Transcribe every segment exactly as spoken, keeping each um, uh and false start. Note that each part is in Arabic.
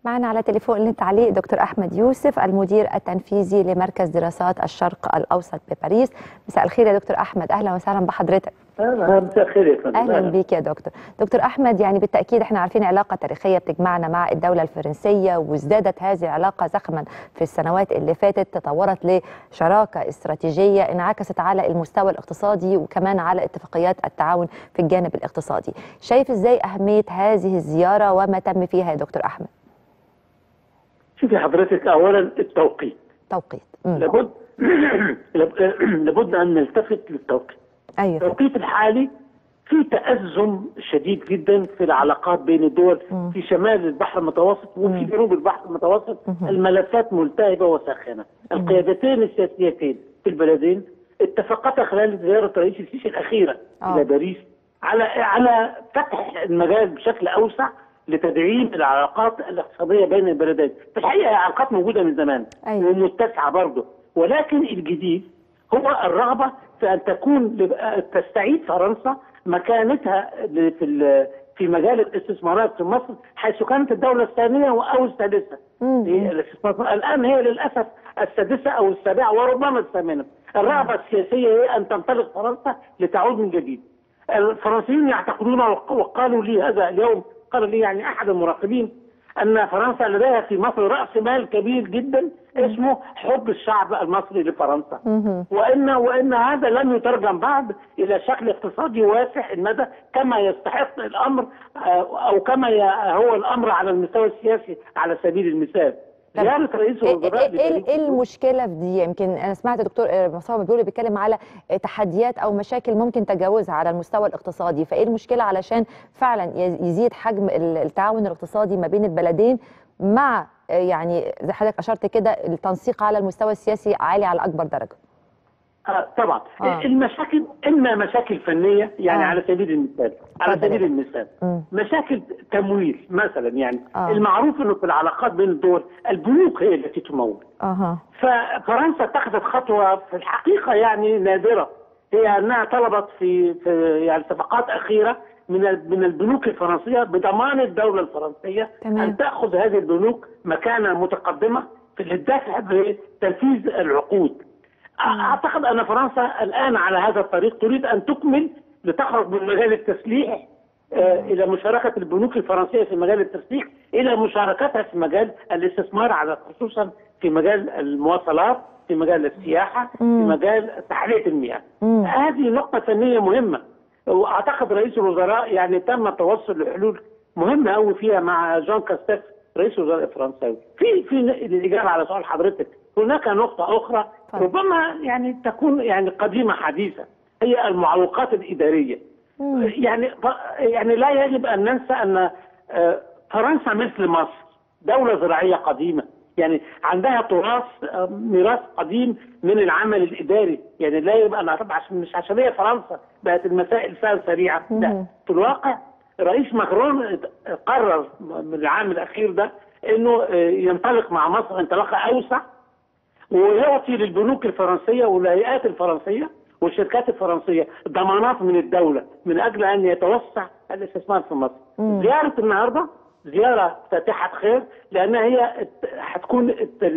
معنا على تليفون للتعليق دكتور أحمد يوسف المدير التنفيذي لمركز دراسات الشرق الأوسط بباريس. مساء الخير يا دكتور أحمد، أهلا وسهلا بحضرتك. اهلا مساء الخير يا فندم. اهلا بيك يا دكتور. دكتور احمد، يعني بالتاكيد احنا عارفين علاقه تاريخيه بتجمعنا مع الدوله الفرنسيه، وازدادت هذه العلاقه زخما في السنوات اللي فاتت، تطورت لشراكه استراتيجيه انعكست على المستوى الاقتصادي وكمان على اتفاقيات التعاون في الجانب الاقتصادي. شايف ازاي اهميه هذه الزياره وما تم فيها يا دكتور احمد؟ شوفي حضرتك، اولا التوقيت توقيت لابد لابد ان نلتفت للتوقيت. ايوه. التوقيت الحالي في تأزم شديد جدا في العلاقات بين الدول. م. في شمال البحر المتوسط وفي جنوب البحر المتوسط. م. الملفات ملتهبه وساخنه. القيادتين السياسيتين في البلدين اتفقتا خلال زياره رئيس السيسي الاخيره أوه. الى باريس على على فتح المجال بشكل اوسع لتدعيم العلاقات الاقتصاديه بين البلدين. في الحقيقه العلاقات موجوده من زمان. أيوة. ومتسعه برضه، ولكن الجديد هو الرغبه في ان تكون تستعيد فرنسا مكانتها في في مجال الاستثمارات في مصر، حيث كانت الدوله الثانيه او السادسه. الان هي للاسف السادسه او السابعه وربما الثامنه. الرغبه السياسيه هي ان تنطلق فرنسا لتعود من جديد. الفرنسيين يعتقدون، وقالوا لي هذا اليوم، قال لي يعني احد المراقبين، ان فرنسا لديها في مصر راس مال كبير جدا اسمه حب الشعب المصري لفرنسا، وان وان هذا لم يترجم بعد الى شكل اقتصادي واسع المدى كما يستحق الامر، او كما هو الامر على المستوى السياسي على سبيل المثال. زيارة رئيس الوزراء ايه ايه المشكله في دي؟ يمكن انا سمعت دكتور مصطفى بيقول بيتكلم على تحديات او مشاكل ممكن تجاوزها على المستوى الاقتصادي، فايه المشكله علشان فعلا يزيد حجم التعاون الاقتصادي ما بين البلدين، مع يعني زي حضرتك اشرت كده التنسيق على المستوى السياسي عالي على اكبر درجه؟ آه طبعا. آه. المشاكل اما مشاكل فنيه، يعني آه. على سبيل المثال على سبيل المثال م. مشاكل تمويل مثلا. يعني آه. المعروف انه في العلاقات بين الدول البنوك هي التي تمول. اها. ففرنسا اتخذت خطوه في الحقيقه يعني نادره، هي انها طلبت في في يعني صفقات اخيره من من البنوك الفرنسيه بضمان الدوله الفرنسيه تمام. ان تاخذ هذه البنوك مكانه متقدمه في الدفع بتنفيذ العقود. اعتقد ان فرنسا الان على هذا الطريق تريد ان تكمل لتخرج من مجال التسليح آه الى مشاركه البنوك الفرنسيه في مجال التسليح الى مشاركتها في مجال الاستثمار، على خصوصا في مجال المواصلات، في مجال السياحه، مم. في مجال تحليه المياه. مم. هذه نقطه فنيه مهمه، واعتقد رئيس الوزراء يعني تم التوصل لحلول مهمه قوي فيها مع جان كاستيف رئيس الوزراء الفرنساوي. في في الاجابه على سؤال حضرتك، هناك نقطه اخرى ربما يعني تكون يعني قديمه حديثه، هي المعوقات الاداريه. مم. يعني يعني لا يجب ان ننسى ان فرنسا مثل مصر دوله زراعيه قديمه، يعني عندها تراث ميراث قديم من العمل الاداري. يعني لا يبقى انا طبعا مش عشان هي فرنسا بقت المسائل فيها سريعه، لا، في الواقع رئيس ماكرون قرر من العام الاخير ده انه ينطلق مع مصر انطلاقه اوسع، ويعطي للبنوك الفرنسيه والهيئات الفرنسيه والشركات الفرنسيه ضمانات من الدوله من اجل ان يتوسع الاستثمار في مصر. مم. زياره النهارده زياره فاتحه خير، لانها هي هتكون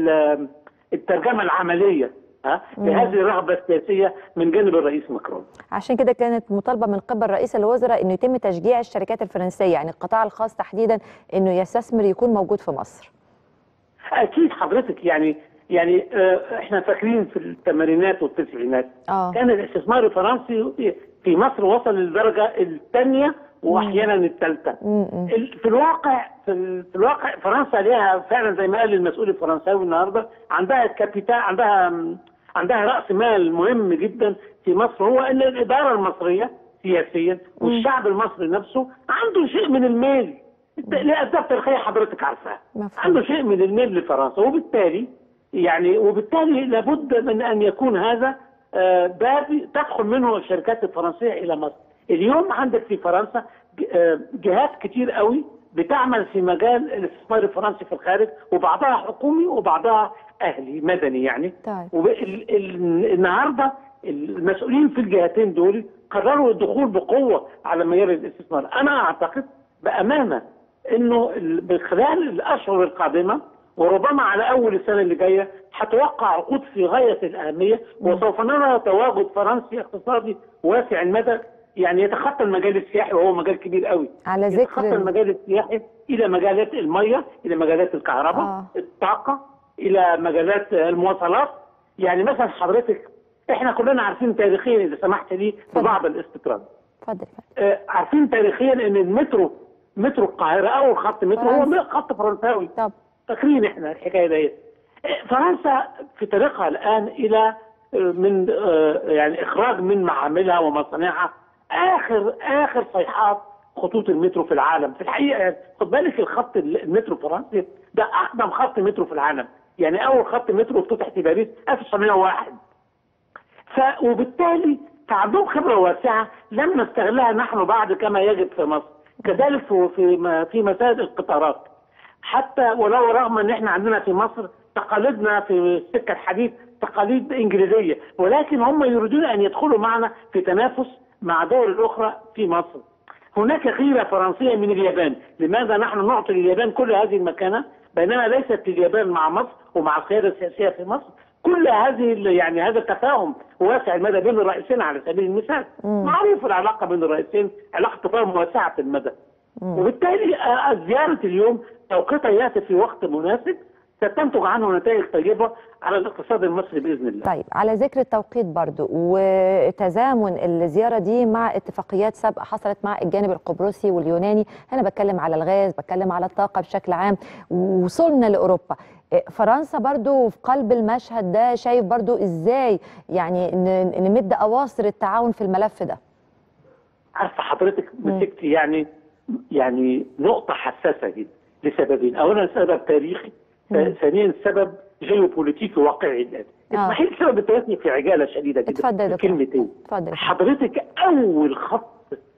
الترجمه العمليه ها لهذه الرغبه السياسيه من جانب الرئيس ماكرون. عشان كده كانت مطالبه من قبل رئيس الوزراء انه يتم تشجيع الشركات الفرنسيه، يعني القطاع الخاص تحديدا، انه يستثمر يكون موجود في مصر. اكيد حضرتك، يعني يعني احنا فاكرين في الثمانينات والتسعينات آه. كان الاستثمار الفرنسي في مصر وصل للدرجه الثانيه واحيانا الثالثه. في الواقع في الواقع فرنسا ليها فعلا زي ما قال المسؤول الفرنساوي النهارده، عندها كابيتال، عندها عندها راس مال مهم جدا في مصر، هو ان الاداره المصريه سياسيا والشعب المصري نفسه عنده شيء من الميل لاسباب تاريخيه حضرتك عارفاها، عنده شيء من الميل لفرنسا، وبالتالي يعني وبالتالي لابد من ان يكون هذا باب تدخل منه الشركات الفرنسيه الى مصر. اليوم عندك في فرنسا جهات كتير قوي بتعمل في مجال الاستثمار الفرنسي في الخارج، وبعضها حكومي وبعضها اهلي مدني يعني. طيب. النهارده المسؤولين في الجهتين دول قرروا الدخول بقوه على مجال الاستثمار. انا اعتقد بامانه انه خلال الاشهر القادمه وربما على اول السنه اللي جايه هتوقع عقود في غايه الاهميه، وسوف نرى تواجد فرنسي اقتصادي واسع المدى، يعني يتخطى المجال السياحي وهو مجال كبير قوي. على ذكر يتخطى المجال السياحي الى مجالات الميه، الى مجالات الكهرباء، آه. الطاقه، الى مجالات المواصلات. يعني مثلا حضرتك احنا كلنا عارفين تاريخيا، اذا سمحت لي ببعض الاستطراد. اتفضل. آه عارفين تاريخيا ان المترو، مترو القاهره اول خط مترو هو خط فرنساوي. طب فاكرين احنا الحكايه ديت. فرنسا في طريقها الان الى من آه يعني اخراج من معاملها ومصانعها اخر اخر صيحات خطوط المترو في العالم. في الحقيقه يعني خد بالك الخط المترو الفرنسي ده اقدم خط مترو في العالم، يعني اول خط مترو افتتح في باريس ألف وتسعمائة وواحد. ف وبالتالي فعندهم خبره واسعه لم نستغلها نحن بعد كما يجب في مصر. كذلك في في في مسائل القطارات، حتى ولو رغم ان احنا عندنا في مصر تقاليدنا في السكه الحديد تقاليد انجليزيه، ولكن هم يريدون ان يدخلوا معنا في تنافس مع دول الاخرى في مصر. هناك غيره فرنسيه من اليابان، لماذا نحن نعطي اليابان كل هذه المكانه بينما ليست اليابان مع مصر ومع القياده السياسيه في مصر؟ كل هذه يعني هذا التفاهم واسع المدى بين الرئيسين على سبيل المثال. مم. معروف العلاقه بين الرئيسين علاقه تفاهم واسعه المدى. مم. وبالتالي زياره اليوم توقيتها ياتي في وقت مناسب ستنتج عنه نتائج طيبه على الاقتصاد المصري باذن الله. طيب على ذكر التوقيت برضو وتزامن الزياره دي مع اتفاقيات سابقه حصلت مع الجانب القبرصي واليوناني، انا بتكلم على الغاز، بتكلم على الطاقه بشكل عام، ووصلنا لاوروبا. فرنسا برضو في قلب المشهد ده، شايف برضو ازاي يعني نمد اواصر التعاون في الملف ده؟ عارفه حضرتك مسكتي يعني يعني نقطه حساسه جدا لسببين، اولا سبب تاريخي، ثانيا سبب جيوبوليتيكي واقعي الان. اسمحي لي سبب التوسع في عجاله شديده جدا. اتفضل كلمتين. اتفضل. حضرتك اول خط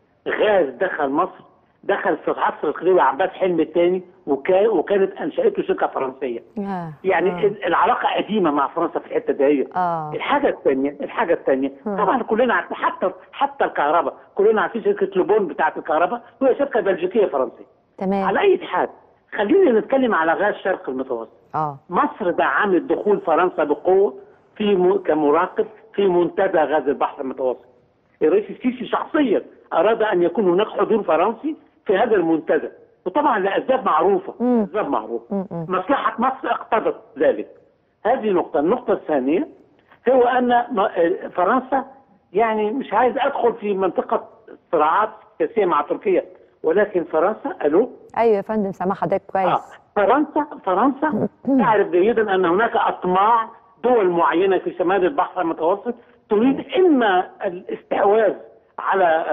غاز دخل مصر دخل في عصر الخليفه عباس حلمي الثاني، وكان وكانت انشاته شركه فرنسيه. آه. يعني آه. العلاقه قديمه مع فرنسا في الحته دي. آه. الحاجه الثانيه الحاجه الثانيه آه. طبعا كلنا عارفين، حتى حتى الكهرباء كلنا عارفين شركه لوبون بتاعه الكهرباء وهي شركه بلجيكيه فرنسيه. تمام. على اي حال خلينا نتكلم على غاز شرق المتوسط. اه مصر دعمت دخول فرنسا بقوه في م... كمراقب في منتدى غاز البحر المتوسط. الرئيس السيسي شخصيا اراد ان يكون هناك حضور فرنسي في هذا المنتدى، وطبعا لاسباب معروفه. مم. اسباب معروفه. مم. مصلحه مصر اقتضت ذلك. هذه نقطه. النقطه الثانيه هو ان فرنسا، يعني مش عايز ادخل في منطقه صراعات سياسيه مع تركيا، ولكن فرنسا الو ايوه يا فندم سامع حضرتك كويس. آه. فرنسا فرنسا تعرف جيدا ان هناك اطماع دول معينه في شمال البحر المتوسط تريد اما الاستحواذ على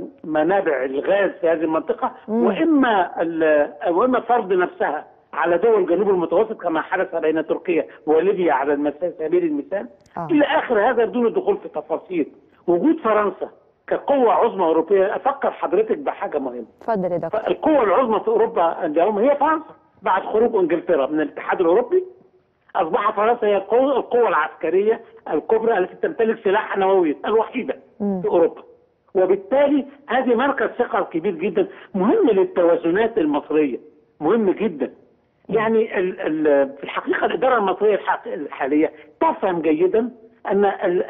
منابع الغاز في هذه المنطقه، واما واما فرض نفسها على دول جنوب المتوسط كما حدث بين تركيا وليبيا على سبيل المثال. آه. الى اخر هذا بدون الدخول في تفاصيل. وجود فرنسا كقوة عظمى أوروبية، أفكر حضرتك بحاجة مهمة. اتفضل يا دكتور. القوة العظمى في أوروبا اليوم هي فرنسا. بعد خروج إنجلترا من الاتحاد الأوروبي أصبح فرنسا هي القوة العسكرية الكبرى التي تمتلك سلاح نووي الوحيدة م. في أوروبا. وبالتالي هذه مركز ثقل كبير جدا مهم للتوازنات المصرية، مهم جدا. يعني ال ال في الحقيقة الإدارة المصرية الحالية تفهم جيدا أن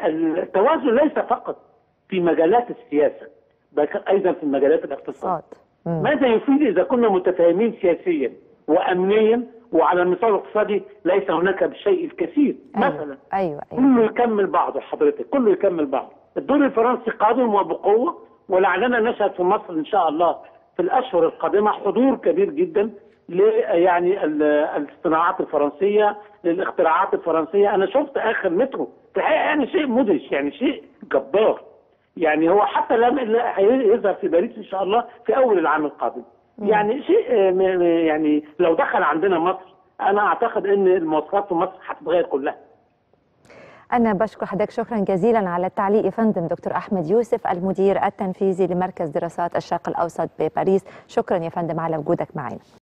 التوازن ليس فقط في مجالات السياسة بل أيضا في مجالات الاقتصاد. ماذا يفيد إذا كنا متفاهمين سياسيا وأمنيا وعلى المستوى الاقتصادي ليس هناك بالشيء الكثير؟ أيوة. مثلا أيوة. أيوة. كله يكمل بعضه حضرتك، كله يكمل بعضه. الدور الفرنسي قادم وبقوة، ولعلنا نشهد في مصر إن شاء الله في الأشهر القادمة حضور كبير جدا ل يعني الصناعات الفرنسية، للاختراعات الفرنسية. أنا شفت آخر مترو في الحقيقة يعني شيء مدهش، يعني شيء جبار. يعني هو حتى لم يظهر في باريس ان شاء الله في اول العام القادم. مم. يعني شيء يعني لو دخل عندنا مصر انا اعتقد ان المواصلات في مصر هتتغير كلها. انا بشكر حضرتك شكرا جزيلا على التعليق يا فندم دكتور احمد يوسف المدير التنفيذي لمركز دراسات الشرق الاوسط بباريس. شكرا يا فندم على وجودك معنا.